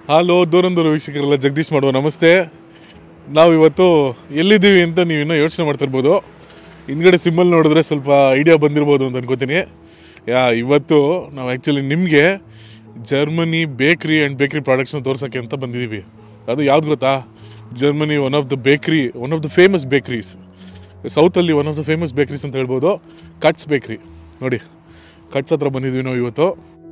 Hello ದೂರಂದೂರು ವೀಕ್ಷಕರೆಲ್ಲ, Jagadish ಮಾಡುವ ನಮಸ್ತೆ. ನಾವು ಇವತ್ತು ಎಲ್ಲಿದ್ದೀವಿ ಅಂತ ನೀವು ಇನ್ನೂ ಯೋಚನೆ ಮಾಡ್ತಿರ್ಬೋದು. ಹಿಂದ್ಗಡೆ ಸಿಂಬಲ್ ನೋಡಿದ್ರೆ ಸ್ವಲ್ಪ ಐಡಿಯಾ ಬಂದಿರ್ಬೋದು ಅಂತ ಅನ್ಕೋತೀನಿ. ಇವತ್ತು ನಾವು ಆ್ಯಕ್ಚುಲಿ ನಿಮಗೆ ಜರ್ಮನಿ ಬೇಕ್ರಿ ಆ್ಯಂಡ್ ಬೇಕ್ರಿ ಪ್ರಾಡಕ್ಟ್ಸ್ನ ತೋರ್ಸೋಕ್ಕೆ ಅಂತ ಬಂದಿದ್ದೀವಿ. ಅದು ಯಾವ್ದು ಗೊತ್ತಾ? Germany one of the famous bakeries, ಸೌತಲ್ಲಿ one of the famous bakeries ಅಂತ ಹೇಳ್ಬೋದು, ಕಟ್ಸ್ ಬೇಕ್ರಿ. ನೋಡಿ, ಕಟ್ಸ್ ಹತ್ರ ಬಂದಿದ್ದೀವಿ ನಾವು ಇವತ್ತು.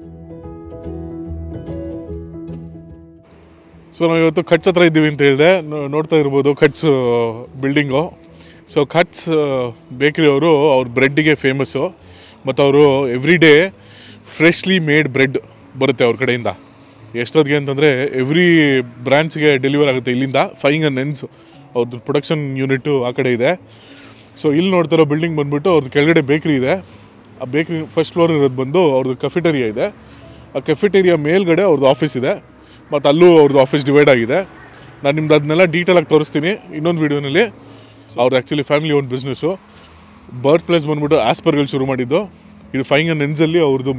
ಸೊ ನಾವು ಇವತ್ತು ಕಟ್ಸ್ ಹತ್ರ ಇದ್ದೀವಿ ಅಂತ ಹೇಳಿದೆ. ನೋಡ್ತಾ ಇರ್ಬೋದು ಕಟ್ಸ್ ಬಿಲ್ಡಿಂಗು. ಸೊ ಕಟ್ಸ್ ಬೇಕ್ರಿ ಅವರು ಅವ್ರ ಬ್ರೆಡ್ಡಿಗೆ ಫೇಮಸ್ಸು, ಮತ್ತು ಅವರು every day freshly made bread ಬರುತ್ತೆ ಅವ್ರ ಕಡೆಯಿಂದ. ಎಷ್ಟೊತ್ತಿಗೆ ಅಂತಂದರೆ ಎವ್ರಿ ಬ್ರಾಂಚ್ಗೆ ಡೆಲಿವರ್ ಆಗುತ್ತೆ ಇಲ್ಲಿಂದ. ಫೈಯಿಂಗ್ ಆ್ಯಂಡ್ ನೆನ್ಸ್ ಅವ್ರದ್ದು ಪ್ರೊಡಕ್ಷನ್ ಯೂನಿಟು ಆ ಕಡೆ ಇದೆ. ಸೊ ಇಲ್ಲಿ ನೋಡ್ತಾರೋ ಬಿಲ್ಡಿಂಗ್ ಬಂದುಬಿಟ್ಟು ಅವ್ರದ್ದು ಕೆಳಗಡೆ ಬೇಕ್ರಿ ಇದೆ. ಆ ಬೇಕ್ರಿ ಫಸ್ಟ್ ಫ್ಲೋರ್ ಇರೋದು ಬಂದು ಅವ್ರದ್ದು ಕೆಫೆಟೇರಿಯಾ ಇದೆ. ಆ ಕೆಫೆಟೇರಿಯಾ ಮೇಲ್ಗಡೆ ಅವ್ರದ್ದು ಆಫೀಸ್ ಇದೆ, ಮತ್ತು ಅಲ್ಲೂ ಅವ್ರದ್ದು ಆಫೀಸ್ ಡಿವೈಡ್ ಆಗಿದೆ. ನಾನು ನಿಮ್ದು ಅದನ್ನೆಲ್ಲ ಡೀಟೇಲಾಗಿ ತೋರಿಸ್ತೀನಿ ಇನ್ನೊಂದು ವೀಡಿಯೋನಲ್ಲಿ. ಅವ್ರದ್ದು actually family own business. Birth place ಬಂದ್ಬಿಟ್ಟು ಆಸ್ಪರ್ಗಲ್ಲಿ ಶುರು ಮಾಡಿದ್ದು. ಇದು ಫೈಯಿಂಗ್ ಆ್ಯಂಡ್ ನೆನ್ಸಲ್ಲಿ ಅವ್ರದ್ದು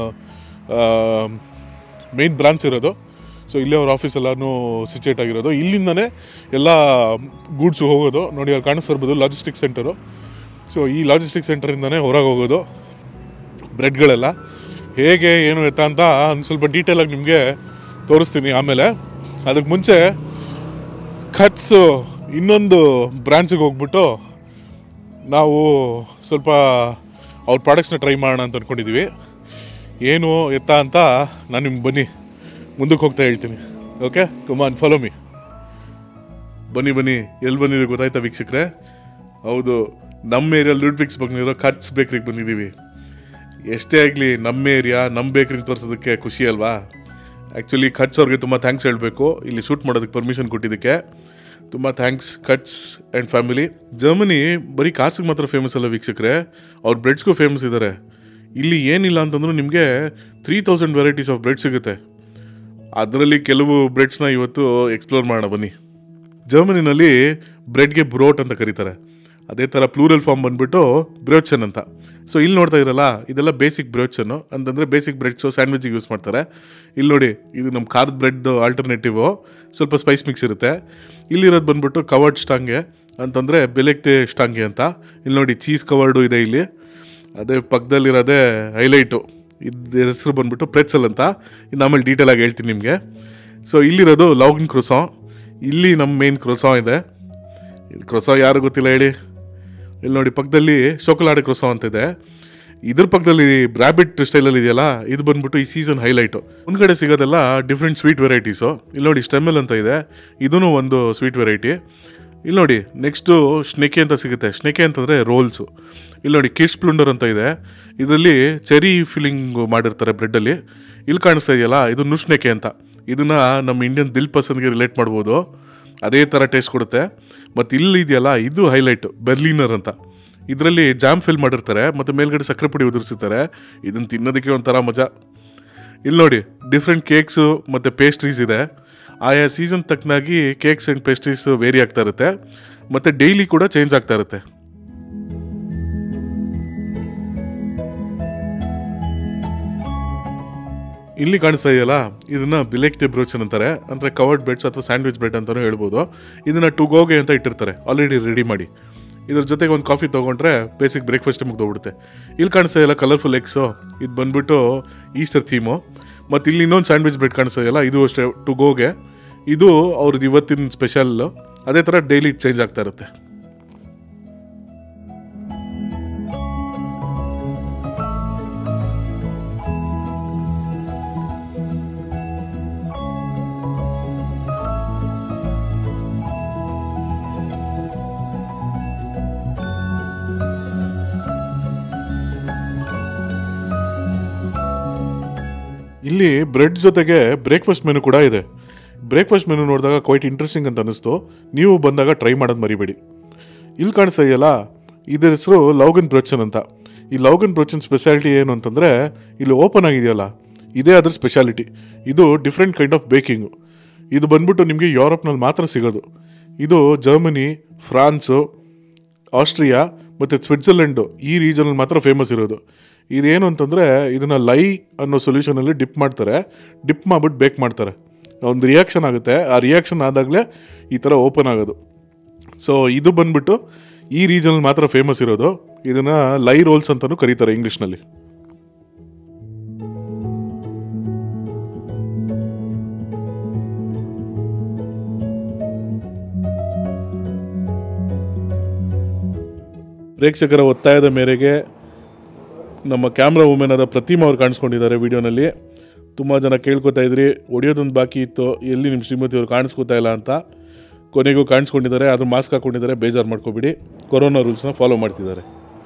ಮೇಯ್ನ್ ಬ್ರಾಂಚ್ ಇರೋದು. ಸೊ ಇಲ್ಲೇ ಅವ್ರ ಆಫೀಸ್ ಎಲ್ಲನೂ ಸಿಚುಯೇಟ್ ಆಗಿರೋದು. ಇಲ್ಲಿಂದನೇ ಎಲ್ಲ ಗೂಡ್ಸು ಹೋಗೋದು. ನೋಡಿ ಅಲ್ಲಿ ಕಾಣಿಸ್ತಿರ್ಬೋದು ಲಾಜಿಸ್ಟಿಕ್ ಸೆಂಟರು. ಸೊ ಈ ಲಾಜಿಸ್ಟಿಕ್ ಸೆಂಟರಿಂದನೇ ಹೊರಗೆ ಹೋಗೋದು ಬ್ರೆಡ್ಗಳೆಲ್ಲ. ಹೇಗೆ ಏನು ಎತ್ತ ಅಂತ ಒಂದು ಸ್ವಲ್ಪ ಡೀಟೇಲಾಗಿ ನಿಮಗೆ ತೋರಿಸ್ತೀನಿ ಆಮೇಲೆ. ಅದಕ್ಕೆ ಮುಂಚೆ ಕಟ್ಸ್ ಇನ್ನೊಂದು ಬ್ರಾಂಚಿಗೆ ಹೋಗ್ಬಿಟ್ಟು ನಾವು ಸ್ವಲ್ಪ ಅವ್ರ ಪ್ರಾಡಕ್ಟ್ಸ್ನ ಟ್ರೈ ಮಾಡೋಣ ಅಂತ ಅಂದ್ಕೊಂಡಿದ್ದೀವಿ. ಏನು ಎತ್ತ ಅಂತ ನಾನು ನಿಮ್ಗೆ ಬನ್ನಿ ಮುಂದಕ್ಕೆ ಹೋಗ್ತಾ ಹೇಳ್ತೀನಿ. Okay, come on follow me. ಬನ್ನಿ ಎಲ್ಲಿ ಬಂದಿದೆ ಗೊತ್ತಾಯ್ತಾ ವೀಕ್ಷಕರೇ? ಹೌದು, ನಮ್ಮ ಏರಿಯಲ್ಲಿ ಲುಡ್ವಿಗ್ಸ್ ಬಂದಿರೋ ಕಟ್ಸ್ ಬೇಕ್ರಿಗೆ ಬಂದಿದ್ದೀವಿ. ಎಷ್ಟೇ ಆಗಲಿ ನಮ್ಮ ಏರಿಯಾ ನಮ್ಮ ಬೇಕ್ರಿಗೆ ತೋರಿಸೋದಕ್ಕೆ ಖುಷಿ ಅಲ್ವಾ? ಆ್ಯಕ್ಚುಲಿ ಕಟ್ಸ್ ಅವ್ರಿಗೆ ತುಂಬ ಥ್ಯಾಂಕ್ಸ್ ಹೇಳಬೇಕು, ಇಲ್ಲಿ ಶೂಟ್ ಮಾಡೋದಕ್ಕೆ ಪರ್ಮಿಷನ್ ಕೊಟ್ಟಿದ್ದಕ್ಕೆ. ತುಂಬ thanks Cuts and family. Germany ಬರೀ ಕಾರ್ಸ್ಗೆ ಮಾತ್ರ ಫೇಮಸ್ ಅಲ್ಲ ವೀಕ್ಷಕರೇ, ಅವ್ರ ಬ್ರೆಡ್ಸ್ಗೂ ಫೇಮಸ್ ಇದ್ದಾರೆ. ಇಲ್ಲಿ ಏನಿಲ್ಲ ಅಂತಂದ್ರೂ ನಿಮಗೆ 3000 ವೆರೈಟೀಸ್ ಆಫ್ ಬ್ರೆಡ್ ಸಿಗುತ್ತೆ. ಅದರಲ್ಲಿ ಕೆಲವು ಬ್ರೆಡ್ಸ್ನ ಇವತ್ತು ಎಕ್ಸ್ಪ್ಲೋರ್ ಮಾಡೋಣ ಬನ್ನಿ. ಜರ್ಮನಿನಲ್ಲಿ ಬ್ರೆಡ್ಗೆ ಬ್ರೋಟ್ ಅಂತ ಕರೀತಾರೆ. ಅದೇ ಥರ ಪ್ಲೂರಲ್ ಫಾರ್ಮ್ ಬಂದುಬಿಟ್ಟು ಬ್ರೋಚನ್ ಅಂತ. ಸೊ ಇಲ್ಲಿ ನೋಡ್ತಾ ಇರಲ್ಲ, ಇದೆಲ್ಲ ಬೇಸಿಕ್ ಬ್ರೋಚನ್ನು ಅಂತಂದರೆ ಬೇಸಿಕ್ ಬ್ರೆಡ್ಸು ಸ್ಯಾಂಡ್ವಿಚಿಗೆ ಯೂಸ್ ಮಾಡ್ತಾರೆ. ಇಲ್ಲಿ ನೋಡಿ, ಇದು ನಮ್ಮ ಖಾರದ ಬ್ರೆಡ್ ಆಲ್ಟರ್ನೇಟಿವು, ಸ್ವಲ್ಪ ಸ್ಪೈಸ್ ಮಿಕ್ಸ್ ಇರುತ್ತೆ. ಇಲ್ಲಿರೋದು ಬಂದುಬಿಟ್ಟು ಕವರ್ಡ್ ಸ್ಟಾಂಗೆ ಅಂತಂದರೆ ಬೆಲೆಕ್ಟೆ ಸ್ಟಾಂಗೆ ಅಂತ. ಇಲ್ಲಿ ನೋಡಿ ಚೀಸ್ ಕವರ್ಡು ಇದೆ ಇಲ್ಲಿ. ಅದೇ ಪಕ್ಕದಲ್ಲಿರೋದೇ ಹೈಲೈಟು, ಇದು ಹೆಸರು ಬಂದುಬಿಟ್ಟು ಪ್ರೆಟ್ಸಲ್ ಅಂತ. ಇನ್ನು ಆಮೇಲೆ ಡೀಟೇಲಾಗಿ ಹೇಳ್ತೀನಿ ನಿಮಗೆ. ಸೊ ಇಲ್ಲಿರೋದು ಲೌಗಿನ್ ಕ್ರೊಸಾನ್. ಇಲ್ಲಿ ನಮ್ಮ ಮೇನ್ ಕ್ರೊಸಾನ್ ಇದೆ. ಇಲ್ಲಿ ಕ್ರೊಸಾನ್ ಯಾರು ಗೊತ್ತಿಲ್ಲ ಹೇಳಿ? ಇಲ್ಲಿ ನೋಡಿ ಪಕ್ಕದಲ್ಲಿ ಶೋಕೊಲಾಡೆ ಕ್ರೊಸಾನ್ ಅಂತ ಇದೆ. ಇದ್ರ ಪಕ್ಕದಲ್ಲಿ ರ್ಯಾಬಿಟ್ ಸ್ಟೈಲಲ್ಲಿ ಇದೆಯಲ್ಲ, ಇದು ಬಂದ್ಬಿಟ್ಟು ಈ ಸೀಸನ್ ಹೈಲೈಟು. ಮುಂದ್ಗಡೆ ಸಿಗೋದೆಲ್ಲ ಡಿಫ್ರೆಂಟ್ ಸ್ವೀಟ್ ವೆರೈಟೀಸು. ಇಲ್ಲಿ ನೋಡಿ ಸ್ಟೆಮೆಲ್ ಅಂತ ಇದೆ, ಇದೂ ಒಂದು ಸ್ವೀಟ್ ವೆರೈಟಿ. ಇಲ್ಲಿ ನೋಡಿ ನೆಕ್ಸ್ಟು ಸ್ನೆಕೆ ಅಂತ ಸಿಗುತ್ತೆ. ಸ್ನೆಕೆ ಅಂತಂದರೆ ರೋಲ್ಸು. ಇಲ್ಲಿ ನೋಡಿ ಕಿಶ್ ಪ್ಲುಂಡರ್ ಅಂತ ಇದೆ, ಇದರಲ್ಲಿ ಚೆರಿ ಫಿಲ್ಲಿಂಗ್ ಮಾಡಿರ್ತಾರೆ ಬ್ರೆಡ್ಡಲ್ಲಿ. ಇಲ್ಲಿ ಕಾಣಿಸ್ತಾ ಇದೆಯಲ್ಲ, ಇದು ನುಶ್ನೆಕೆ ಅಂತ. ಇದನ್ನು ನಮ್ಮ ಇಂಡಿಯನ್ ದಿಲ್ ಪಸಂದ್ಗೆ ರಿಲೇಟ್ ಮಾಡ್ಬೋದು, ಅದೇ ಥರ ಟೇಸ್ಟ್ ಕೊಡುತ್ತೆ. ಮತ್ತು ಇಲ್ಲಿ ಇದೆಯಲ್ಲ, ಇದು ಹೈಲೈಟು ಬೆರ್ಲಿನರ್ ಅಂತ. ಇದರಲ್ಲಿ ಜಾಮ್ ಫಿಲ್ ಮಾಡಿರ್ತಾರೆ ಮತ್ತು ಮೇಲ್ಗಡೆ ಸಕ್ಕರೆ ಪುಡಿ ಉದುರಿಸಿರ್ತಾರೆ. ಇದನ್ನು ತಿನ್ನೋದಕ್ಕೆ ಒಂಥರ ಮಜಾ. ಇಲ್ಲಿ ನೋಡಿ ಡಿಫ್ರೆಂಟ್ ಕೇಕ್ಸು ಮತ್ತು ಪೇಸ್ಟ್ರೀಸ್ ಇದೆ. ಆಯಾ ಸೀಸನ್ ತಕ್ಕನಾಗಿ ಕೇಕ್ಸ್ ಆ್ಯಂಡ್ ಪೇಸ್ಟ್ರೀಸ್ ವೇರಿ ಆಗ್ತಾ ಇರುತ್ತೆ, ಮತ್ತು ಡೈಲಿ ಕೂಡ ಚೇಂಜ್ ಆಗ್ತಾ ಇರುತ್ತೆ. ಇಲ್ಲಿ ಕಾಣಿಸ್ತಾ ಇದೆಯಲ್ಲ, ಇದನ್ನು ಬಿಲೆಕ್ಟೆ ಬ್ರೋಚನ್ ಅಂತಾರೆ, ಅಂದರೆ ಕವರ್ಡ್ ಬ್ರೆಡ್ಸ್ ಅಥವಾ ಸ್ಯಾಂಡ್ವಿಚ್ ಬ್ರೆಡ್ ಅಂತಲೂ ಹೇಳ್ಬೋದು. ಇದನ್ನು ಟು ಗೋಗೆ ಅಂತ ಇಟ್ಟಿರ್ತಾರೆ ಆಲ್ರೆಡಿ ರೆಡಿ ಮಾಡಿ. ಇದ್ರ ಜೊತೆಗೆ ಒಂದು ಕಾಫಿ ತೊಗೊಂಡ್ರೆ ಬೇಸಿಕ್ ಬ್ರೇಕ್ಫಾಸ್ಟ್ ಮುಗ್ದೋಗ್ಬಿಡುತ್ತೆ. ಇಲ್ಲಿ ಕಾಣಿಸ್ತಾ ಇದೆಯಲ್ಲ ಕಲರ್ಫುಲ್ ಎಗ್ಸು, ಇದು ಬಂದುಬಿಟ್ಟು ಈಸ್ಟರ್ ಥೀಮು. ಮತ್ತು ಇಲ್ಲಿ ಇನ್ನೊಂದು ಸ್ಯಾಂಡ್ವಿಚ್ ಬ್ರೆಡ್ ಕಾಣಿಸ್ತಾ ಇದೆಯಲ್ಲ, ಇದು ಅಷ್ಟೇ ಟು ಗೋಗೆ. ಇದು ಅವ್ರದ್ದು ಇವತ್ತಿನ ಸ್ಪೆಷಲ್ಲು. ಅದೇ ಥರ ಡೈಲಿ ಚೇಂಜ್ ಆಗ್ತಾ ಇರುತ್ತೆ. ಇಲ್ಲಿ ಬ್ರೆಡ್ ಜೊತೆಗೆ ಬ್ರೇಕ್ಫಾಸ್ಟ್ ಮೆನು ಕೂಡ ಇದೆ. ಬ್ರೇಕ್ಫಾಸ್ಟ್ ಮೆನು ನೋಡಿದಾಗ ಕ್ವೈಟ್ ಇಂಟ್ರೆಸ್ಟಿಂಗ್ ಅಂತ ಅನ್ನಿಸ್ತು. ನೀವು ಬಂದಾಗ ಟ್ರೈ ಮಾಡೋದು ಮರಿಬೇಡಿ. ಇಲ್ಲಿ ಕಾಣಿಸ್ತಾ ಇದೆಯಲ್ಲ, ಇದರ ಹೆಸರು ಲೌಗನ್ ಬ್ರೋಚನ್ ಅಂತ. ಈ ಲೌಗನ್ ಬ್ರೋಚನ್ ಸ್ಪೆಷಾಲಿಟಿ ಏನು ಅಂತಂದರೆ, ಇಲ್ಲಿ ಓಪನ್ ಆಗಿದೆಯಲ್ಲ, ಇದೇ ಅದ್ರ ಸ್ಪೆಷಾಲಿಟಿ. ಇದು ಡಿಫ್ರೆಂಟ್ ಕೈಂಡ್ ಆಫ್ ಬೇಕಿಂಗು. ಇದು ಬಂದ್ಬಿಟ್ಟು ನಿಮಗೆ ಯುರೋಪ್ನಲ್ಲಿ ಮಾತ್ರ ಸಿಗೋದು. ಇದು ಜರ್ಮನಿ, ಫ್ರಾನ್ಸು, ಆಸ್ಟ್ರಿಯಾ ಮತ್ತು ಸ್ವಿಟ್ಜರ್ಲೆಂಡು ಈ ರೀಜನಲ್ಲಿ ಮಾತ್ರ ಫೇಮಸ್ ಇರೋದು. ಇದೇನು ಅಂತಂದರೆ ಇದನ್ನು ಲೈ ಅನ್ನೋ ಸೊಲ್ಯೂಷನಲ್ಲಿ ಡಿಪ್ ಮಾಡ್ತಾರೆ. ಡಿಪ್ ಮಾಡಿಬಿಟ್ಟು ಬೇಕ್ ಮಾಡ್ತಾರೆ. ಒಂದು ರಿಯಾಕ್ಷನ್ ಆಗುತ್ತೆ. ಆ ರಿಯಾಕ್ಷನ್ ಆದಾಗಲೇ ಈ ಥರ ಓಪನ್ ಆಗೋದು. ಸೊ ಇದು ಬಂದ್ಬಿಟ್ಟು ಈ ರೀಜನಲ್ಲಿ ಮಾತ್ರ ಫೇಮಸ್ ಇರೋದು. ಇದನ್ನು ಲೈ ರೋಲ್ಸ್ ಅಂತಲೂ ಕರೀತಾರೆ ಇಂಗ್ಲೀಷ್ನಲ್ಲಿ. ಪ್ರೇಕ್ಷಕರ ಒತ್ತಾಯದ ಮೇರೆಗೆ ನಮ್ಮ ಕ್ಯಾಮ್ರಾ ವುಮೆನ್ ಆದ ಪ್ರತಿಮಾ ಅವ್ರು ಕಾಣಿಸ್ಕೊಂಡಿದ್ದಾರೆ ವಿಡಿಯೋನಲ್ಲಿ. ತುಂಬ ಜನ ಕೇಳ್ಕೊತಾ ಇದ್ರಿ, ಹೊಡಿಯೋದೊಂದು ಬಾಕಿ ಇತ್ತು, ಎಲ್ಲಿ ನಿಮ್ಮ ಶ್ರೀಮತಿಯವರು ಕಾಣಿಸ್ಕೊತಾ ಇಲ್ಲ ಅಂತ. ಕೊನೆಗೂ ಕಾಣಿಸ್ಕೊಂಡಿದ್ದಾರೆ. ಆದರೂ ಮಾಸ್ಕ್ ಹಾಕ್ಕೊಂಡಿದ್ದಾರೆ, ಬೇಜಾರು ಮಾಡ್ಕೊಬಿಡಿ. ಕೊರೋನಾ ರೂಲ್ಸ್ನ ಫಾಲೋ ಮಾಡ್ತಿದ್ದಾರೆ.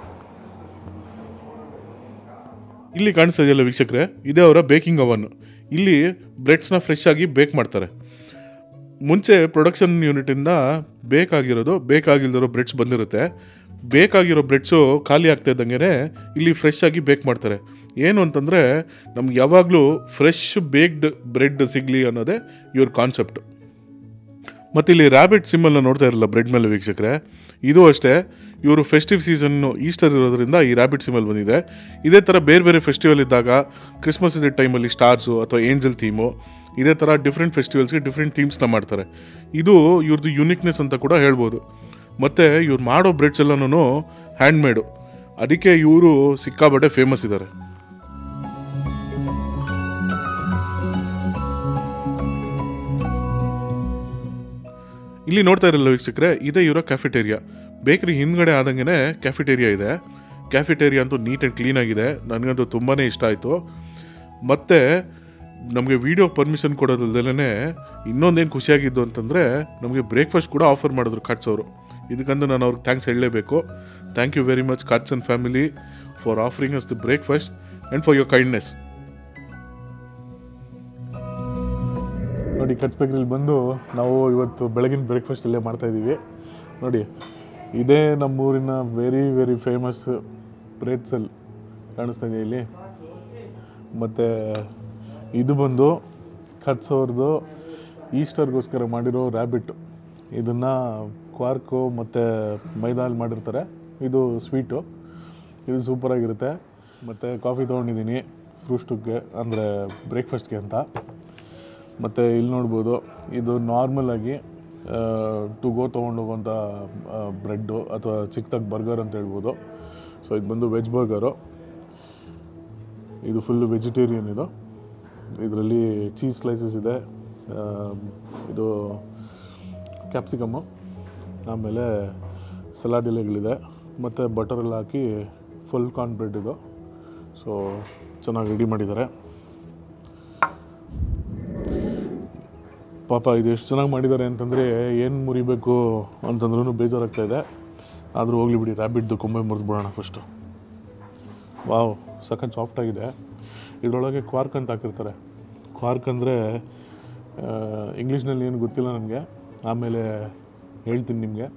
ಇಲ್ಲಿ ಕಾಣಿಸ್ತಾ ಇದೆಯಲ್ಲ ವೀಕ್ಷಕರೇ, ಇದೇ ಅವರ ಬೇಕಿಂಗ್ ಅವನ್. ಇಲ್ಲಿ ಬ್ರೆಡ್ಸ್ನ ಫ್ರೆಶ್ ಆಗಿ ಬೇಕ್ ಮಾಡ್ತಾರೆ. ಮುಂಚೆ ಪ್ರೊಡಕ್ಷನ್ ಯೂನಿಟಿಂದ ಬೇಕಾಗಿಲ್ದಿರೋ ಬ್ರೆಡ್ಸ್ ಬಂದಿರುತ್ತೆ. ಬೇಕಾಗಿರೋ ಬ್ರೆಡ್ಸು ಖಾಲಿ ಆಗ್ತಾ ಇದ್ದಂಗೆ ಇಲ್ಲಿ ಫ್ರೆಶ್ ಆಗಿ ಬೇಕ್ ಮಾಡ್ತಾರೆ. ಏನು ಅಂತಂದರೆ ನಮ್ಗೆ ಯಾವಾಗಲೂ ಫ್ರೆಶ್ ಬೇಕ್ಡ್ ಬ್ರೆಡ್ ಸಿಗಲಿ ಅನ್ನೋದೇ ಇವ್ರ ಕಾನ್ಸೆಪ್ಟು. ಮತ್ತು ಇಲ್ಲಿ ರ್ಯಾಬಿಟ್ ಸಿಂಬಲ್ನ ನೋಡ್ತಾ ಇರಲ್ಲ ಬ್ರೆಡ್ ಮೇಲೆ ವೀಕ್ಷಕರೇ, ಇದು ಅಷ್ಟೇ. ಇವರು ಫೆಸ್ಟಿವ್ ಸೀಸನ್ನು ಈಸ್ಟರ್ ಇರೋದ್ರಿಂದ ಈ ರ್ಯಾಬಿಟ್ ಸಿಂಬಲ್ ಬಂದಿದೆ. ಇದೇ ಥರ ಬೇರೆ ಫೆಸ್ಟಿವಲ್ ಇದ್ದಾಗ, ಕ್ರಿಸ್ಮಸ್ ಇದ್ದ ಟೈಮಲ್ಲಿ ಸ್ಟಾರ್ಸು ಅಥವಾ ಏಂಜಲ್ ಥೀಮು, ಇದೇ ಥರ ಡಿಫ್ರೆಂಟ್ ಫೆಸ್ಟಿವಲ್ಸ್ಗೆ ಡಿಫ್ರೆಂಟ್ ಥೀಮ್ಸ್ನ ಮಾಡ್ತಾರೆ. ಇದು ಇವ್ರದ್ದು ಯುನಿಕ್ನೆಸ್ ಅಂತ ಕೂಡ ಹೇಳ್ಬೋದು. ಮತ್ತು ಇವ್ರು ಮಾಡೋ ಬ್ರೆಡ್ಸ್ ಎಲ್ಲನೂ ಹ್ಯಾಂಡ್ಮೇಡು, ಅದಕ್ಕೆ ಇವರು ಸಿಕ್ಕಾಬಟ್ಟೆ ಫೇಮಸ್ ಇದ್ದಾರೆ. ಇಲ್ಲಿ ನೋಡ್ತಾ ಇರಲ್ಲ ವೀಕ್ಷಕರೇ, ಇದೇ ಇವರ ಕ್ಯಾಫೆಟೇರಿಯಾ. ಬೇಕರಿ ಹಿಂದ್ಗಡೆ ಆದಂಗೆ ಕ್ಯಾಫೆಟೇರಿಯಾ ಇದೆ. ಕ್ಯಾಫೆಟೇರಿಯಾ ಅಂತೂ ನೀಟ್ ಆ್ಯಂಡ್ ಕ್ಲೀನಾಗಿದೆ. ನನಗಂತೂ ತುಂಬಾ ಇಷ್ಟ ಆಯಿತು. ಮತ್ತು ನಮಗೆ ವಿಡಿಯೋ ಪರ್ಮಿಷನ್ ಕೊಡೋದಲ್ಲದೇ ಇನ್ನೊಂದೇನು ಖುಷಿಯಾಗಿದ್ದು ಅಂತಂದರೆ, ನಮಗೆ ಬ್ರೇಕ್ಫಾಸ್ಟ್ ಕೂಡ ಆಫರ್ ಮಾಡಿದ್ರು ಕಟ್ಸ್ ಅವರು. ಇದಕ್ಕಂದು ನಾನು ಅವ್ರಿಗೆ ಥ್ಯಾಂಕ್ಸ್ ಹೇಳಲೇಬೇಕು. Thank you very much Cuts and family for offering us the breakfast and for your kindness. ನೋಡಿ, ಕಟ್ಸ್ ಬೇಕರಿಲಿ ಬಂದು ನಾವು ಇವತ್ತು ಬೆಳಗಿನ ಬ್ರೇಕ್ಫಾಸ್ಟ್ ಇಲ್ಲೇ ಮಾಡ್ತಾಯಿದ್ದೀವಿ. ನೋಡಿ, ಇದೇ ನಮ್ಮೂರಿನ ವೆರಿ ಫೇಮಸ್ ಪ್ರೇಟ್ಸೆಲ್ ಕಾಣಿಸ್ತಾ ಇದೆ ಇಲ್ಲಿ. ಮತ್ತು ಇದು ಬಂದು ಕಟ್ಸ್ ಅವ್ರದ್ದು ಈಸ್ಟರ್ಗೋಸ್ಕರ ಮಾಡಿರೋ ರ್ಯಾಬಿಟ್. ಇದನ್ನು ಕ್ವಾರ್ಕು ಮತ್ತು ಮೈದಾಲ್ ಮಾಡಿರ್ತಾರೆ. ಇದು ಸ್ವೀಟು, ಇದು ಸೂಪರಾಗಿರುತ್ತೆ. ಮತ್ತು ಕಾಫಿ ತೊಗೊಂಡಿದ್ದೀನಿ ಫ್ರೂಸ್ಟುಗೆ, ಅಂದರೆ ಬ್ರೇಕ್ಫಾಸ್ಟ್ಗೆ ಅಂತ. ಮತ್ತು ಇಲ್ಲಿ ನೋಡ್ಬೋದು, ಇದು ನಾರ್ಮಲಾಗಿ ಟು ಗೋ ತೊಗೊಂಡೋಗುವಂಥ ಬ್ರೆಡ್ಡು ಅಥವಾ ಚಿಕ್ಕದಾಗಿ ಬರ್ಗರ್ ಅಂತ ಹೇಳ್ಬೋದು. ಸೊ ಇದು ಬಂದು ವೆಜ್ ಬರ್ಗರು. ಇದು ಫುಲ್ಲು ವೆಜಿಟೇರಿಯನ್. ಇದರಲ್ಲಿ ಚೀಸ್ ಸ್ಲೈಸಸ್ ಇದೆ, ಇದು ಕ್ಯಾಪ್ಸಿಕಮ್ಮು, ಆಮೇಲೆ ಸಲಾಡ್ ಎಲೆಗಳಿದೆ, ಮತ್ತು ಬಟರೆಲ್ಲ ಹಾಕಿ ಫುಲ್ ಕಾರ್ನ್ ಬ್ರೆಡ್ ಇದು. ಸೊ ಚೆನ್ನಾಗಿ ರೆಡಿ ಮಾಡಿದ್ದಾರೆ. ಪಾಪ ಇದು ಎಷ್ಟು ಚೆನ್ನಾಗಿ ಮಾಡಿದ್ದಾರೆ ಅಂತಂದರೆ ಏನು ಮುರಿಬೇಕು ಅಂತಂದ್ರೂ ಬೇಜಾರಾಗ್ತಾಯಿದೆ. ಆದರೂ ಹೋಗ್ಲಿ ಬಿಡಿ, ರ್ಯಾಬಿಟ್ದು ಕೊಂಬೆ ಮುರಿದ್ಬಿಡೋಣ ಫಸ್ಟು. ವಾವ್, ಸಖತ್ ಸಾಫ್ಟಾಗಿದೆ. ಇದರೊಳಗೆ ಕ್ವಾರ್ಕ್ ಅಂತ ಹಾಕಿರ್ತಾರೆ. ಕ್ವಾರ್ಕ್ ಅಂದರೆ ಇಂಗ್ಲೀಷ್ನಲ್ಲಿ ಏನು ಗೊತ್ತಿಲ್ಲ ನನಗೆ, ಆಮೇಲೆ ಹೇಳ್ತೀನಿ ನಿಮಗೆ.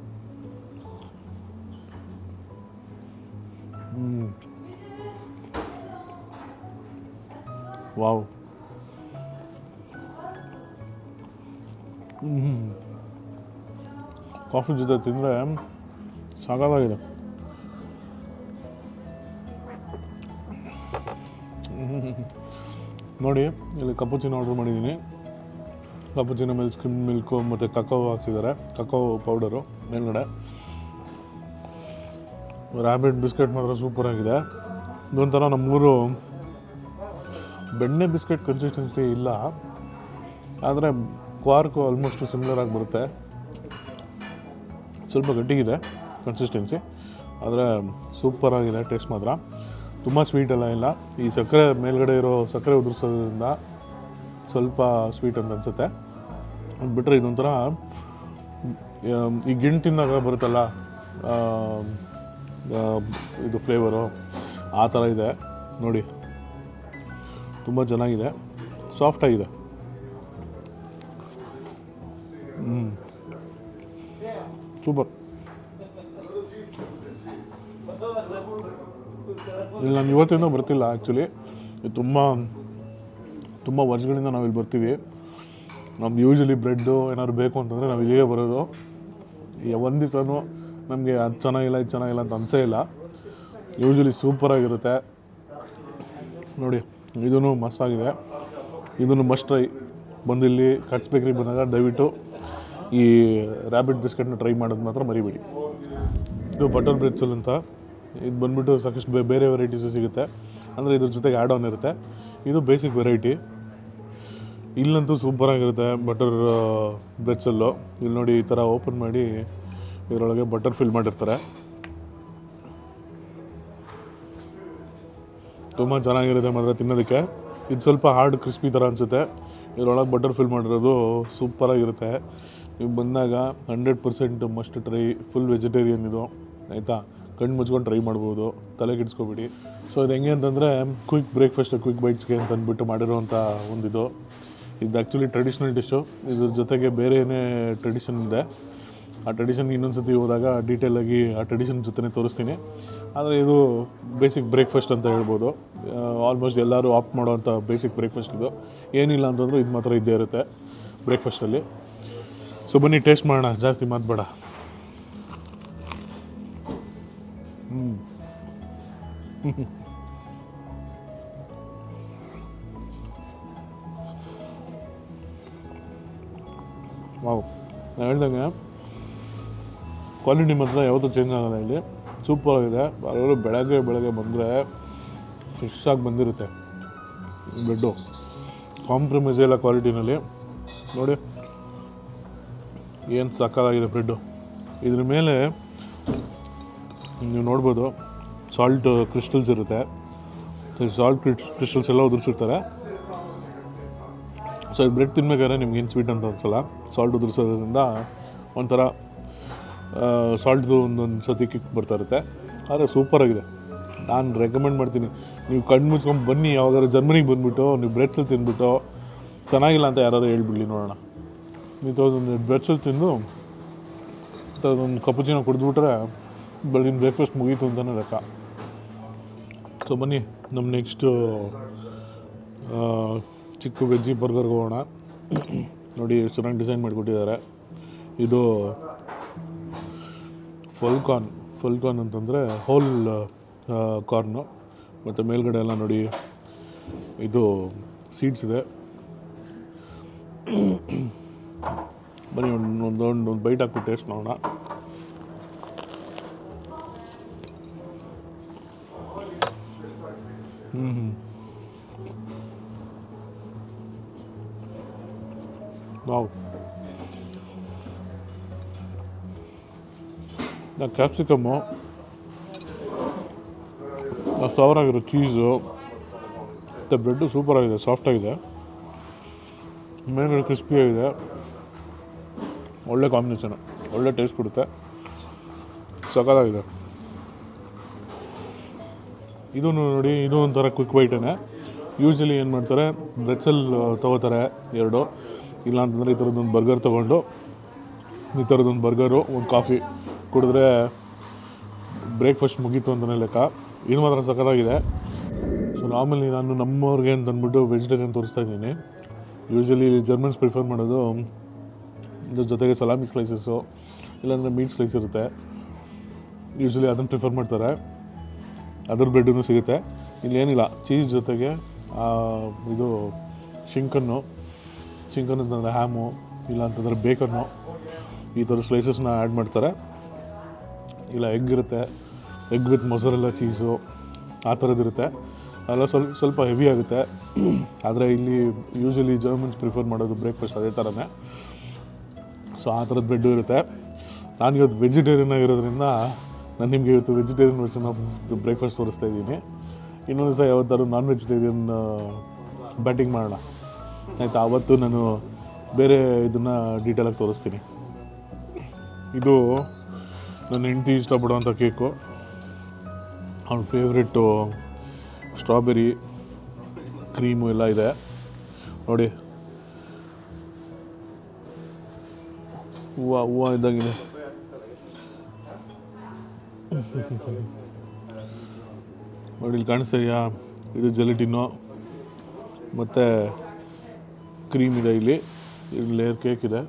ವಾವ್, ಕಾಫಿ ಜೊತೆ ತಿಂದರೆ ಸಾಕಾಗಿದೆ. ನೋಡಿ, ಇಲ್ಲಿ ಕಪುಚಿನೋ ಆರ್ಡ್ರ್ ಮಾಡಿದ್ದೀನಿ. ಕಪುಚಿನೋ ಮೇಲೆ ಸ್ಕಿಮ್ ಮಿಲ್ಕು ಮತ್ತು ಕಕೋ ಹಾಕ್ಸಿದ್ದಾರೆ, ಕಕೋ ಪೌಡರು ಮೇಲ್ಗಡೆ. ರ್ಯಾಬಿಟ್ ಬಿಸ್ಕೆಟ್ ಮಾತ್ರ ಸೂಪರಾಗಿದೆ. ಇದೊಂಥರ ನಮ್ಮೂರು ಬೆಣ್ಣೆ ಬಿಸ್ಕೆಟ್ ಕನ್ಸಿಸ್ಟೆನ್ಸಿ ಇಲ್ಲ, ಆದರೆ ಕ್ವಾರ್ಕು ಆಲ್ಮೋಸ್ಟ್ ಸಿಮಿಲರ್ ಆಗಿ ಬರುತ್ತೆ. ಸ್ವಲ್ಪ ಗಟ್ಟಿಗಿದೆ ಕನ್ಸಿಸ್ಟೆನ್ಸಿ, ಆದರೆ ಸೂಪರಾಗಿದೆ ಟೇಸ್ಟ್ ಮಾತ್ರ. ತುಂಬ ಸ್ವೀಟ್ ಎಲ್ಲ ಇಲ್ಲ. ಈ ಸಕ್ಕರೆ ಮೇಲ್ಗಡೆ ಇರೋ ಸಕ್ಕರೆ ಉದುರಿಸೋದ್ರಿಂದ ಸ್ವಲ್ಪ ಸ್ವೀಟ್ ಅಂತ ಅನಿಸುತ್ತೆ. ಅದು ಬಿಟ್ಟರೆ ಇದೊಂಥರ ಈ ಗಿಣ್ಣು ತಿಂದಾಗ ಬರುತ್ತಲ್ಲ ಇದು ಫ್ಲೇವರು, ಆ ಥರ ಇದೆ ನೋಡಿ. ತುಂಬ ಚೆನ್ನಾಗಿದೆ, ಸಾಫ್ಟಾಗಿದೆ. ಸೂಪರ್. ಇಲ್ಲಿ ನಾನು ಇವತ್ತಿಂದ ಬರ್ತಿಲ್ಲ ಆ್ಯಕ್ಚುಲಿ. ತುಂಬ ವರ್ಷಗಳಿಂದ ನಾವಿಲ್ಲಿ ಬರ್ತೀವಿ. ನಮ್ದು ಯೂಶ್ವಲಿ ಬ್ರೆಡ್ಡು ಏನಾದ್ರು ಬೇಕು ಅಂತಂದರೆ ನಾವು ಇಲ್ಲಿಗೆ ಬರೋದು. ಒಂದು ದಿವಸನೂ ನಮಗೆ ಅದು ಚೆನ್ನಾಗಿಲ್ಲ ಇದು ಚೆನ್ನಾಗಿಲ್ಲ ಅಂತ ಅನಿಸೇ ಇಲ್ಲ. ಯೂಶ್ವಲಿ ಸೂಪರಾಗಿರುತ್ತೆ ನೋಡಿ. ಇದೂ ಮಸ್ತಾಗಿದೆ, ಇದನ್ನು ಮಸ್ಟ್ ಟ್ರೈ. ಬಂದು ಇಲ್ಲಿ ಕಟ್ಸ್ ಬೇಕ್ರಿ ಬಂದಾಗ ದಯವಿಟ್ಟು ಈ ರ್ಯಾಬಿಟ್ ಬಿಸ್ಕೆಟ್ನ ಟ್ರೈ ಮಾಡೋದು ಮಾತ್ರ ಮರಿಬೇಡಿ. ಇದು ಬಟರ್ ಬ್ರೆಡ್ಸಲ್ ಅಂತ, ಇದು ಬಂದುಬಿಟ್ಟು ಸಾಕಷ್ಟು ಬೇರೆ ವೆರೈಟೀಸು ಸಿಗುತ್ತೆ, ಅಂದರೆ ಇದ್ರ ಜೊತೆಗೆ ಆ್ಯಡ್ ಆನ್ ಇರುತ್ತೆ. ಇದು ಬೇಸಿಕ್ ವೆರೈಟಿ. ಇಲ್ಲಂತೂ ಸೂಪರಾಗಿರುತ್ತೆ ಬಟರ್ ಬ್ರೆಡ್ಸಲ್ಲು. ಇಲ್ಲಿ ನೋಡಿ ಈ ಥರ ಓಪನ್ ಮಾಡಿ ಇದರೊಳಗೆ ಬಟರ್ ಫಿಲ್ ಮಾಡಿರ್ತಾರೆ. ತುಂಬ ಚೆನ್ನಾಗಿರುತ್ತೆ ಮಾತ್ರ ತಿನ್ನೋದಕ್ಕೆ. ಇದು ಸ್ವಲ್ಪ ಹಾರ್ಡ್ ಕ್ರಿಸ್ಪಿ ಥರ ಅನಿಸುತ್ತೆ. ಇದರೊಳಗೆ ಬಟರ್ ಫಿಲ್ ಮಾಡಿರೋದು ಸೂಪರಾಗಿರುತ್ತೆ. ನೀವು ಬಂದಾಗ 100% ಮಸ್ಟ್ ಟ್ರೈ. ಫುಲ್ ವೆಜಿಟೇರಿಯನ್ ಇದು, ಆಯಿತಾ? ಕಣ್ಣು ಮುಚ್ಕೊಂಡು ಟ್ರೈ ಮಾಡ್ಬೋದು, ತಲೆ ಕೆಡಿಸ್ಕೊಬೇಡಿ. ಸೊ ಇದು ಹೆಂಗೆ ಅಂತಂದರೆ ಕ್ವಿಕ್ ಬ್ರೇಕ್ಫಾಸ್ಟ್, ಕ್ವಿಕ್ ಬೈಟ್ಸ್ಗೆ ಅಂತ ಅಂದ್ಬಿಟ್ಟು ಮಾಡಿರೋವಂಥ ಒಂದಿದು. ಇದು ಆ್ಯಕ್ಚುಲಿ ಟ್ರೆಡಿಷ್ನಲ್ ಡಿಶ್ಶು. ಇದ್ರ ಜೊತೆಗೆ ಬೇರೆ ಏನೇ ಟ್ರೆಡಿಷನ್ ಇದೆ, ಆ ಟ್ರೆಡಿಷನ್ಗೆ ಇನ್ನೊಂದು ಸತಿ ಹೋದಾಗ ಡೀಟೇಲಾಗಿ ಆ ಟ್ರೆಡಿಷನ್ ಜೊತೆ ತೋರಿಸ್ತೀನಿ. ಆದರೆ ಇದು ಬೇಸಿಕ್ ಬ್ರೇಕ್ಫಾಸ್ಟ್ ಅಂತ ಹೇಳ್ಬೋದು. ಆಲ್ಮೋಸ್ಟ್ ಎಲ್ಲರೂ ಆಪ್ಟ್ ಮಾಡೋವಂಥ ಬೇಸಿಕ್ ಬ್ರೇಕ್ಫಾಸ್ಟ್ ಇದು. ಏನಿಲ್ಲ ಅಂತಂದರೂ ಇದು ಮಾತ್ರ ಇದ್ದೇ ಇರುತ್ತೆ ಬ್ರೇಕ್ಫಾಸ್ಟಲ್ಲಿ. ಸೊ ಬನ್ನಿ ಟೇಸ್ಟ್ ಮಾಡೋಣ, ಜಾಸ್ತಿ ಮಾತಬೇಡ. ವಾವ್, ನಾನು ಹೇಳ್ದಂಗೆ ಕ್ವಾಲಿಟಿ ಮಾತ್ರ ಯಾವತ್ತೂ ಚೇಂಜ್ ಆಗೋಲ್ಲ. ಇಲ್ಲಿ ಸೂಪರಾಗಿದೆ. ಅವರು ಬೆಳಗ್ಗೆ ಬಂದರೆ ಫ್ರೆಶ್ಶಾಗಿ ಬಂದಿರುತ್ತೆ ಬ್ರೆಡ್ಡು, ಕಾಂಪ್ರಮೈಸ್ ಇಲ್ಲ ಕ್ವಾಲಿಟಿನಲ್ಲಿ. ನೋಡಿ ಏನು ಸಕ್ಕತ್ತಾಗಿದೆ ಬ್ರೆಡ್ಡು. ಇದ್ರ ಮೇಲೆ ನೀವು ನೋಡ್ಬೋದು ಸಾಲ್ಟ್ ಕ್ರಿಸ್ಟಲ್ಸ್ ಇರುತ್ತೆ. ಸಾಲ್ಟ್ ಕ್ರಿಸ್ಟಲ್ಸ್ ಎಲ್ಲ ಉದುರಿಸಿರ್ತಾರೆ. ಸೊ ಈ ಬ್ರೆಡ್ ತಿನ್ಬೇಕಾದ್ರೆ ನಿಮ್ಗೇನು ಸ್ವೀಟ್ ಅಂತ ಅನ್ಸಲ್ಲ. ಸಾಲ್ಟ್ ಉದುರಿಸೋದ್ರಿಂದ ಒಂಥರ ಸಾಲ್ಟ್ದು ಒಂದೊಂದು ಸತಿ ಕಿಕ್ ಬರ್ತಾ ಇರುತ್ತೆ. ಆದರೆ ಸೂಪರಾಗಿದೆ. ನಾನು ರೆಕಮೆಂಡ್ ಮಾಡ್ತೀನಿ, ನೀವು ಕಣ್ಣು ಮುಚ್ಕೊಂಡು ಬನ್ನಿ. ಯಾವಾಗಾದ್ರೂ ಜರ್ಮನಿಗೆ ಬಂದುಬಿಟ್ಟು ನೀವು ಬ್ರೆಡ್ಸಲ್ಲಿ ತಿಂದ್ಬಿಟ್ಟು ಚೆನ್ನಾಗಿಲ್ಲ ಅಂತ ಯಾರಾದರೂ ಹೇಳ್ಬಿಡ್ಲಿ ನೋಡೋಣ. ನೀವು ಅದೊಂದು ಬ್ರೆಡ್ಸಲ್ಲಿ ತಿಂದು ಅದೊಂದು ಕಪುಚಿನ ಕುಡಿದ್ಬಿಟ್ರೆ ಬೆಳಗಿನ ಬ್ರೇಕ್ಫಾಸ್ಟ್ ಮುಗೀತು ಅಂತಲೇ ಲೆಕ್ಕ. ಸೊ ಬನ್ನಿ ನಮ್ಮ ನೆಕ್ಸ್ಟು ಚಿಕ್ಕ ವೆಜ್ಜಿ ಬರ್ಗರ್ಗೆ ಹೋಗೋಣ. ನೋಡಿ ಎಷ್ಟು ಚೆನ್ನಾಗಿ ಡಿಸೈನ್ ಮಾಡಿಕೊಟ್ಟಿದ್ದಾರೆ. ಇದು ಫುಲ್ ಕಾರ್ನ್ ಅಂತಂದರೆ ಹೋಲ್ ಕಾರ್ನು, ಮತ್ತು ಮೇಲ್ಗಡೆ ಎಲ್ಲ ನೋಡಿ ಇದು ಸೀಡ್ಸ್ ಇದೆ. ಬನ್ನಿ ಒಂದು ಬೈಟ್ ಹಾಕ್ಬಿಟ್ಟು ಟೇಸ್ಟ್ ನೋಡೋಣ. ವಾವ್, ಕ್ಯಾಪ್ಸಿಕಮ್ಮು, ಸಾವರಾಗಿರೋ ಚೀಸು ಮತ್ತು ಬ್ರೆಡ್ಡು ಸೂಪರಾಗಿದೆ, ಸಾಫ್ಟಾಗಿದೆ, ಮೇಲ್ಗಡೆ ಕ್ರಿಸ್ಪಿಯಾಗಿದೆ. ಒಳ್ಳೆ ಕಾಂಬಿನೇಷನು, ಒಳ್ಳೆ ಟೇಸ್ಟ್ ಕೊಡುತ್ತೆ, ಸಖತ್ತಾಗಿದೆ. ಇದೂ ನೋಡಿ, ಇದು ಒಂಥರ ಕ್ವಿಕ್ ಬೈಟೇ. ಯೂಶ್ವಲಿ ಏನು ಮಾಡ್ತಾರೆ, ಬ್ರೆಡ್ಸಲ್ ತೊಗೋತಾರೆ 2, ಇಲ್ಲ ಅಂತಂದರೆ ಈ ಥರದ್ದೊಂದು ಬರ್ಗರ್ ತೊಗೊಂಡು ಈ ಥರದ್ದೊಂದು ಬರ್ಗರು ಒಂದು ಕಾಫಿ ಕುಡಿದ್ರೆ ಬ್ರೇಕ್ಫಾಸ್ಟ್ ಮುಗೀತು ಅಂತಲೇ ಲೆಕ್ಕ. ಇದು ಮಾತ್ರ ಸಖತ್ತಾಗಿದೆ. ಸೊ ನಾರ್ಮಲಿ ನಾನು ನಮ್ಮವ್ರಿಗೆ ಅಂತ ಅಂದ್ಬಿಟ್ಟು ವೆಜಿಟೇರಿಯನ್ ತೋರಿಸ್ತಾ ಇದ್ದೀನಿ. ಯೂಶ್ವಲಿ ಜರ್ಮನ್ಸ್ ಪ್ರಿಫರ್ ಮಾಡೋದು ಇದ್ರ ಜೊತೆಗೆ ಸಲಾಮಿ ಸ್ಲೈಸಸ್ಸು ಇಲ್ಲಾಂದರೆ ಮೀಟ್ ಸ್ಲೈಸ್ ಇರುತ್ತೆ. ಯೂಶ್ವಲಿ ಅದನ್ನು ಪ್ರಿಫರ್ ಮಾಡ್ತಾರೆ. ಅದ್ರ ಬ್ರೆಡ್ಡೂ ಸಿಗುತ್ತೆ. ಇಲ್ಲೇನಿಲ್ಲ, ಚೀಸ್ ಜೊತೆಗೆ ಇದು ಶಿಂಕನ್ನು ಅಂತಂದರೆ ಹ್ಯಾಮು, ಇಲ್ಲ ಅಂತಂದರೆ ಬೇಕನ್ನು, ಈ ಥರ ಸ್ಲೈಸಸ್ನ ಆ್ಯಡ್ ಮಾಡ್ತಾರೆ. ಇಲ್ಲ ಎಗ್ ಇರುತ್ತೆ, ಎಗ್ ವಿತ್ ಮೊಸರೆಲ್ಲ ಚೀಸು ಆ ಥರದ್ದಿರುತ್ತೆ. ಅದೆಲ್ಲ ಸ್ವಲ್ಪ ಹೆವಿ ಆಗುತ್ತೆ. ಆದರೆ ಇಲ್ಲಿ ಯೂಶ್ವಲಿ ಜರ್ಮನ್ಸ್ ಪ್ರಿಫರ್ ಮಾಡೋದು ಬ್ರೇಕ್ಫಾಸ್ಟ್ ಅದೇ ಥರನೇ. ಸೊ ಆ ಥರದ್ದು ಬ್ರೆಡ್ಡು ಇರುತ್ತೆ. ನಾನು ಇವತ್ತು ವೆಜಿಟೇರಿಯನ್ ಆಗಿರೋದ್ರಿಂದ ನಾನು ನಿಮಗೆ ಇವತ್ತು ವೆಜಿಟೇರಿಯನ್ ವರ್ಷನ್ ಆಫ್ ಬ್ರೇಕ್ಫಾಸ್ಟ್ ತೋರಿಸ್ತಾ ಇದ್ದೀನಿ. ಇನ್ನೊಂದು ದಿವಸ ಯಾವತ್ತಾದ್ರು ನಾನ್ ವೆಜಿಟೇರಿಯನ್ ಬ್ಯಾಟಿಂಗ್ ಮಾಡೋಣ, ಆಯಿತಾ? ಆವತ್ತು ನಾನು ಬೇರೆ ಇದನ್ನು ಡೀಟೇಲಾಗಿ ತೋರಿಸ್ತೀನಿ. ಇದು ನನ್ನ ಹೆಂಡತಿ ಇಷ್ಟಪಡುವಂಥ ಕೇಕು. ಅವ್ನ ಫೇವ್ರೆಟ್ಟು ಸ್ಟ್ರಾಬೆರಿ ಕ್ರೀಮು ಎಲ್ಲ ಇದೆ ನೋಡಿ. ಹೂವು ಇದ್ದಾಗಿದೆ. ನೋಡಿ ಇಲ್ಲಿ ಕಾಣಿಸ್ತಾ ಇದೆಯಾ, ಇದು ಜೆಲಟಿನ್ನು ಮತ್ತು ಕ್ರೀಮ್ ಇದೆ. ಇಲ್ಲಿ ಲೇಯರ್ ಕೇಕ್ ಇದೆ.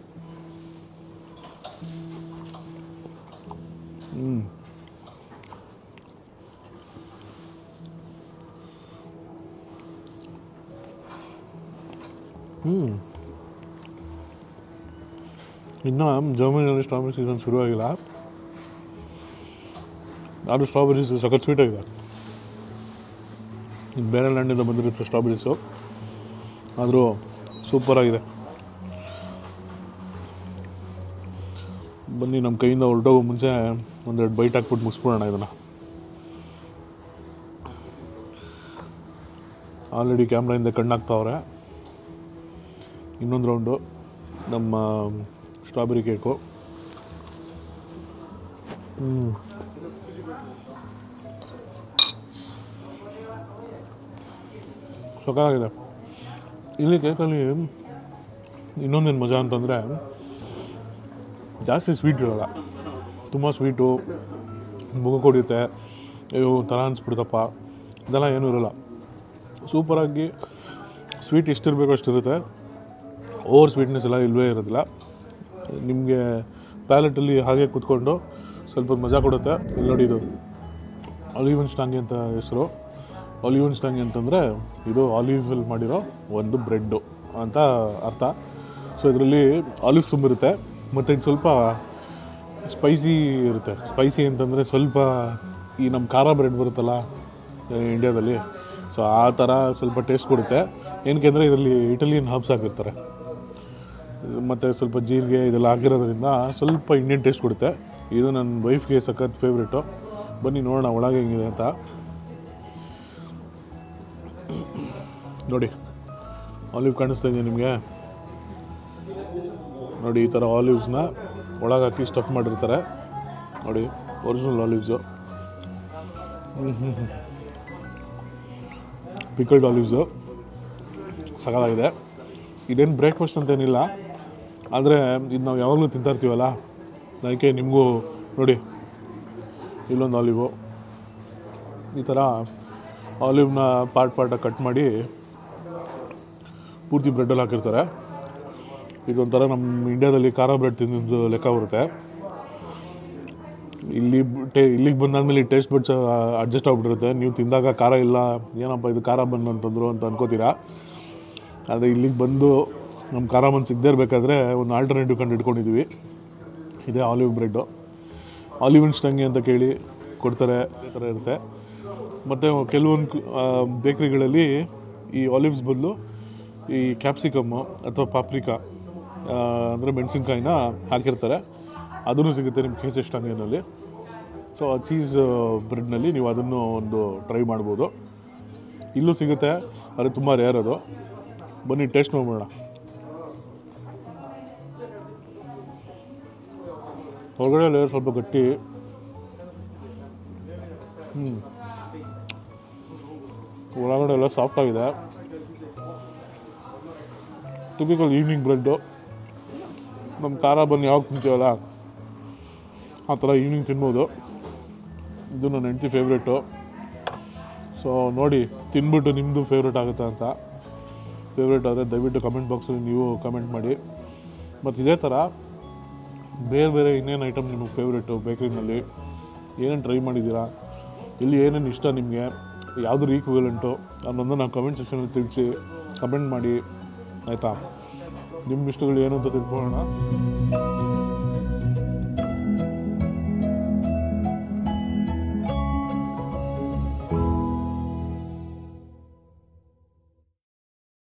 ಇನ್ನು ಜರ್ಮನಿಯಲ್ಲಿ ಸ್ಟ್ರಾಬೆರಿ ಸೀಸನ್ ಶುರುವಾಗಿಲ್ಲ, ಆದರೂ ಸ್ಟ್ರಾಬೆರೀಸ್ ಸಖತ್ ಸ್ವೀಟಾಗಿದೆ. ಬೇರೆ ಲ್ಯಾಂಡಿಂದ ಬಂದಿರುತ್ತೆ ಸ್ಟ್ರಾಬೆರೀಸು, ಆದರೂ ಸೂಪರಾಗಿದೆ. ಬನ್ನಿ ನಮ್ಮ ಕೈಯಿಂದ ಹೊರಟೋಗೋ ಮುಂಚೆ ಒಂದೆರಡು ಬೈಟ್ ಹಾಕ್ಬಿಟ್ಟು ಮುಗಿಸ್ಬಿಡೋಣ ಇದನ್ನು. ಆಲ್ರೆಡಿ ಕ್ಯಾಮ್ರಾಯಿಂದ ಕಣ್ಣಾಗ್ತಾವ್ರೆ. ಇನ್ನೊಂದು ರೌಂಡು ನಮ್ಮ ಸ್ಟ್ರಾಬೆರಿ ಕೇಕು. ಸೊಕ್ಕಾಗಿದೆ. ಇಲ್ಲಿ ಕೇಕಲ್ಲಿ ಇನ್ನೊಂದೇನು ಮಜಾ ಅಂತಂದರೆ ಜಾಸ್ತಿ ಸ್ವೀಟ್ ಇರೋಲ್ಲ, ತುಂಬ ಸ್ವೀಟು ಮುಗ ಕೊಡುತ್ತೆ, ಅಯ್ಯೋ ಥರ ಅನಿಸ್ಬಿಡ್ತಪ್ಪ, ಇದೆಲ್ಲ ಏನೂ ಇರೋಲ್ಲ. ಸೂಪರಾಗಿ ಸ್ವೀಟ್ ಎಷ್ಟಿರಬೇಕೋ ಅಷ್ಟಿರುತ್ತೆ, ಓವರ್ ಸ್ವೀಟ್ನೆಸ್ ಎಲ್ಲ ಇಲ್ಲವೇ ಇರೋದಿಲ್ಲ. ನಿಮಗೆ ಪ್ಯಾಲೆಟಲ್ಲಿ ಹಾಗೆ ಕೂತ್ಕೊಂಡು ಸ್ವಲ್ಪ ಮಜಾ ಕೊಡುತ್ತೆ. ಇಲ್ಲಿ ನೋಡಿ, ಇದು ಆಲಿವನ್ಸ್ಟಾಂಗಿ ಅಂತ ಹೆಸರು. ಆಲಿವನ್ಸ್ಟಾಂಗಿ ಅಂತಂದರೆ ಇದು ಆಲಿವಲ್ಲಿ ಮಾಡಿರೋ ಒಂದು ಬ್ರೆಡ್ಡು ಅಂತ ಅರ್ಥ. ಸೊ ಇದರಲ್ಲಿ ಆಲಿವ್ಸ್ ತುಂಬಿರುತ್ತೆ ಮತ್ತು ಇದು ಸ್ವಲ್ಪ ಸ್ಪೈಸಿ ಇರುತ್ತೆ. ಸ್ಪೈಸಿ ಅಂತಂದರೆ ಸ್ವಲ್ಪ ಈ ನಮ್ಮ ಖಾರ ಬ್ರೆಡ್ ಬರುತ್ತಲ್ಲ ಇಂಡಿಯಾದಲ್ಲಿ, ಸೊ ಆ ಥರ ಸ್ವಲ್ಪ ಟೇಸ್ಟ್ ಕೊಡುತ್ತೆ. ಏನಕ್ಕೆ ಅಂದರೆ ಇದರಲ್ಲಿ ಇಟಾಲಿಯನ್ ಹರ್ಬ್ಸ್ ಹಾಕಿರ್ತಾರೆ ಮತ್ತು ಸ್ವಲ್ಪ ಜೀರಿಗೆ ಇದೆಲ್ಲ ಹಾಕಿರೋದ್ರಿಂದ ಸ್ವಲ್ಪ ಇಂಡಿಯನ್ ಟೇಸ್ಟ್ ಕೊಡುತ್ತೆ. ಇದು ನನ್ನ ವೈಫ್ಗೆ ಸಖತ್ ಫೇವ್ರೇಟು. ಬನ್ನಿ ನೋಡೋಣ ಒಳಗೆ ಹೆಂಗಿದೆ ಅಂತ. ನೋಡಿ, ಆಲಿವ್ ಕಾಣಿಸ್ತಾ ಇದೆಯಾ ನಿಮಗೆ? ನೋಡಿ, ಈ ಥರ ಆಲಿವ್ಸ್ನ ಒಳಗೆ ಹಾಕಿ ಸ್ಟಫ್ ಮಾಡಿರ್ತಾರೆ. ನೋಡಿ, ಒರಿಜಿನಲ್ ಆಲಿವ್ಸು, ಪಿಕಲ್ಡ್ ಆಲಿವ್ಸು, ಸಕಾಲಾಗಿದೆ. ಇದೇನು ಬ್ರೇಕ್ಫಾಸ್ಟ್ ಅಂತೇನಿಲ್ಲ, ಆದರೆ ಇದು ನಾವು ಯಾವಾಗಲೂ ತಿಂತಾ ಇರ್ತೀವಲ್ಲ, ಅದಕ್ಕೆ ನಿಮಗೂ ನೋಡಿ ಇಲ್ಲೊಂದು ಆಲಿವು. ಈ ಥರ ಆಲಿವ್ನ ಪಾರ್ಟಾಗಿ ಕಟ್ ಮಾಡಿ ಪೂರ್ತಿ ಬ್ರೆಡ್ಡಲ್ಲಿ ಹಾಕಿರ್ತಾರೆ. ಇದೊಂಥರ ನಮ್ಮ ಇಂಡಿಯಾದಲ್ಲಿ ಖಾರ ಬ್ರೆಡ್ ತಿಂದಿದ್ದು ಲೆಕ್ಕ ಬರುತ್ತೆ. ಇಲ್ಲಿಗೆ ಬಂದಾದ್ಮೇಲೆ ಈ ಟೇಸ್ಟ್ ಬಡ್ಸ್ ಅಡ್ಜಸ್ಟ್ ಆಗಿಬಿಟ್ಟಿರುತ್ತೆ. ನೀವು ತಿಂದಾಗ ಖಾರ ಇಲ್ಲ, ಏನಪ್ಪ ಇದು ಖಾರ ಬನ್ ಅಂತಂದರು ಅಂತ ಅನ್ಕೋತೀರಾ. ಆದರೆ ಇಲ್ಲಿಗೆ ಬಂದು ನಮ್ಮ ಖಾರ ಬನ್ ಸಿಗದೇ ಇರಬೇಕಾದ್ರೆ ಒಂದು ಆಲ್ಟರ್ನೇಟಿವ್ ಕಂಡು ಇಟ್ಕೊಂಡಿದ್ದೀವಿ. ಇದೇ ಆಲಿವ್ ಬ್ರೆಡ್ಡು. ಆಲಿವನ್ಸ್ಟಾಂಗಿ ಅಂತ ಕೇಳಿ ಕೊಡ್ತಾರೆ, ಈ ಥರ ಇರುತ್ತೆ. ಮತ್ತು ಕೆಲವೊಂದು ಬೇಕ್ರಿಗಳಲ್ಲಿ ಈ ಆಲಿವ್ಸ್ ಬದಲು ಈ ಕ್ಯಾಪ್ಸಿಕಮ್ಮು ಅಥವಾ ಪಾಪ್ರಿಕಾ ಅಂದರೆ ಮೆಣಸಿನ್ಕಾಯಿನ ಹಾಕಿರ್ತಾರೆ. ಅದೂ ಸಿಗುತ್ತೆ ನಿಮ್ಮ ಕೇಸಸ್ಟಾಂಗಿನಲ್ಲಿ. ಸೊ ಆ ಚೀಸ್ ಬ್ರೆಡ್ನಲ್ಲಿ ನೀವು ಅದನ್ನು ಒಂದು ಟ್ರೈ ಮಾಡ್ಬೋದು. ಇಲ್ಲೂ ಸಿಗುತ್ತೆ, ಆದರೆ ತುಂಬ ರೇರ್ ಅದು. ಬನ್ನಿ ಟೇಸ್ಟ್ ನೋಡೋಣ. ಹೊರಗಡೆ ಲೇಯರ್ ಸ್ವಲ್ಪ ಗಟ್ಟಿ, ಒಳಗಡೆ ಎಲ್ಲ ಸಾಫ್ಟಾಗಿದೆ. Typical evening bread. ನಮ್ಮ ಖಾರ ಬನ್ ಯಾವಾಗ ತಿಂತೀವಲ್ಲ ಆ ಥರ ಈವ್ನಿಂಗ್ ತಿನ್ಬೋದು. ಇದು ನನ್ನ ಹೆಂಡತಿ ಫೇವ್ರೇಟು. ಸೊ ನೋಡಿ, ತಿನ್ಬಿಟ್ಟು ನಿಮ್ಮದು ಫೇವ್ರೇಟ್ ಆಗುತ್ತೆ ಅಂತ. ಫೇವ್ರೇಟ್ ಆದರೆ ದಯವಿಟ್ಟು ಕಮೆಂಟ್ ಬಾಕ್ಸಲ್ಲಿ ನೀವು ಕಮೆಂಟ್ ಮಾಡಿ. ಮತ್ತು ಇದೇ ಥರ ಬೇರೆ ಬೇರೆ ಇನ್ನೇನು ಐಟಮ್ ನಿಮಗೆ ಫೇವ್ರೇಟು ಬೇಕ್ರಿನಲ್ಲಿ ಏನೇನು ಟ್ರೈ ಮಾಡಿದ್ದೀರಾ, ಇಲ್ಲಿ ಏನೇನು ಇಷ್ಟ ನಿಮಗೆ, ಯಾವುದ್ರ ಈಕ್ವಲೆಂಟು ಅನ್ನೋದನ್ನು ನಾವು ಕಮೆಂಟ್ ಸೆಕ್ಷನಲ್ಲಿ ತಿಳಿಸಿ ಕಮೆಂಟ್ ಮಾಡಿ, ಆಯಿತಾ? ನಿಮ್ಮ ಇಷ್ಟಗಳು ಏನು ಅಂತ ತಿಳ್ಕೊಳ್ಳೋಣ.